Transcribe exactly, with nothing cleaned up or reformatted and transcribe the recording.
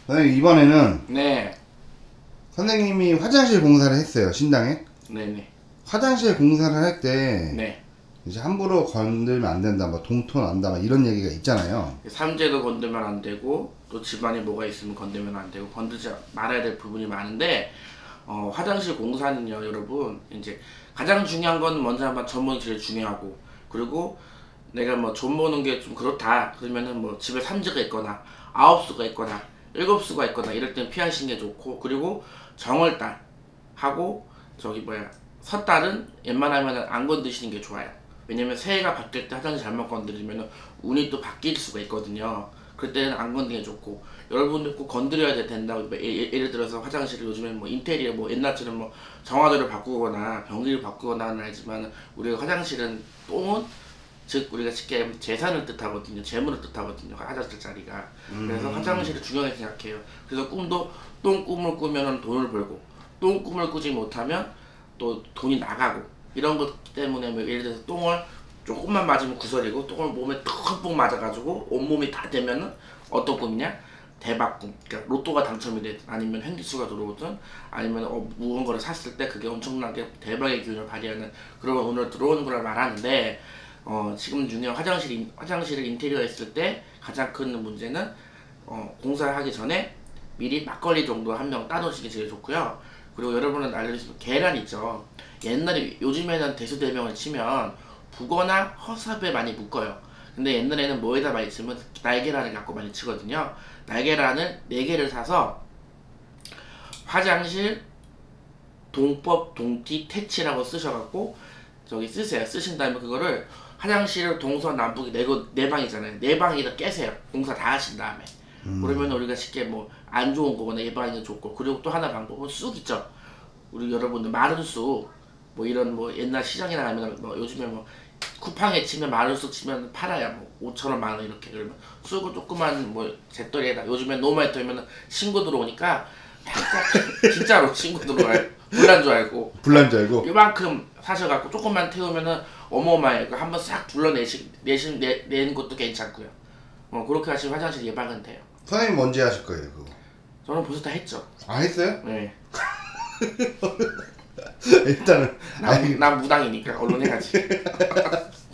선생님 이번에는 네. 선생님이 화장실 공사를 했어요, 신당에. 네네. 화장실 공사를 할 때 네. 이제 함부로 건들면 안 된다, 뭐 동토 난다, 막 이런 얘기가 있잖아요. 삼재도 건들면 안 되고 또 집안에 뭐가 있으면 건들면 안 되고 건들지 말아야 될 부분이 많은데 어, 화장실 공사는요, 여러분 이제 가장 중요한 건 먼저 한번 전문이 제일 중요하고, 그리고 내가 뭐 좀 보는 게 좀 그렇다 그러면은 뭐 집에 삼재가 있거나 아홉 수가 있거나 일곱 수가 있거나 이럴 땐 피하시는 게 좋고, 그리고 정월달 하고 저기 뭐야 섣달은 웬만하면 안 건드시는 게 좋아요. 왜냐면 새해가 바뀔 때 화장실 잘못 건드리면 운이 또 바뀔 수가 있거든요. 그때는 안 건드리는 게 좋고, 여러분들 꼭 건드려야 된다고. 뭐 예, 예를 들어서 화장실을 요즘에 뭐 인테리어 뭐 옛날처럼 뭐 정화조를 바꾸거나 변기를 바꾸거나는 알지만, 우리가 화장실은 똥은 즉 우리가 쉽게 얘기하면 재산을 뜻하거든요. 재물을 뜻하거든요. 화장실 자리가. 그래서 음. 화장실을 중요하게 생각해요. 그래서 꿈도 똥 꿈을 꾸면 돈을 벌고, 똥 꿈을 꾸지 못하면 또 돈이 나가고, 이런 것 때문에 뭐 예를 들어서 똥을 조금만 맞으면 구설이고, 똥을 몸에 턱 맞아가지고 온몸이 다 되면은 어떤 꿈이냐? 대박꿈. 그러니까 로또가 당첨이 되든 아니면 횡기수가 들어오든 아니면 어, 무언가를 샀을 때 그게 엄청나게 대박의 기운을 발휘하는 그런 운을 들어오는 걸 말하는데, 어, 지금 중요한 화장실, 화장실을 인테리어 했을 때 가장 큰 문제는 어, 공사를 하기 전에 미리 막걸리 정도 한 병 따놓으시기 제일 좋고요. 그리고 여러분은 알려주시면 계란 있죠. 옛날에, 요즘에는 대수대명을 치면 북어나 허삽에 많이 묶어요. 근데 옛날에는 뭐에다 많이 치면 날계란을 갖고 많이 치거든요. 날계란을 네 개를 사서 화장실 동법 동티 퇴치라고 쓰셔갖고 저기 쓰세요. 쓰신 다음에 그거를 화장실 동서남북이 네, 거- 네 방이잖아요. 네 방에다 깨세요. 공사 다 하신 다음에. 음. 그러면 우리가 쉽게 뭐 안 좋은 거거나 예방이 좋고, 그리고 또 하나 방법은 쑥 있죠. 우리 여러분들 마른 쑥, 뭐 이런 뭐 옛날 시장에 나가면 뭐 요즘에 뭐 쿠팡에 치면 마른 쑥 치면 팔아야 뭐 오천 원 만 원 이렇게. 그러면 쑥을 조그만 뭐 잿더리에다, 요즘엔 너무 많이 터면 신고 들어오니까 진짜 진짜로 신고 들어와요. 불난 줄 알고 불난 줄 알고. 이만큼 사셔갖고 조금만 태우면은 어마어마해요. 그 한번 싹 둘러내시 내신 내 내는 것도 괜찮고요. 어 그렇게 하시면 화장실 예방은 돼요. 선생님 언제 하실 거예요, 그거? 저는 벌써 다 했죠. 아, 했어요? 네. 일단은. 난, 난 무당이니까 얼른 해야지.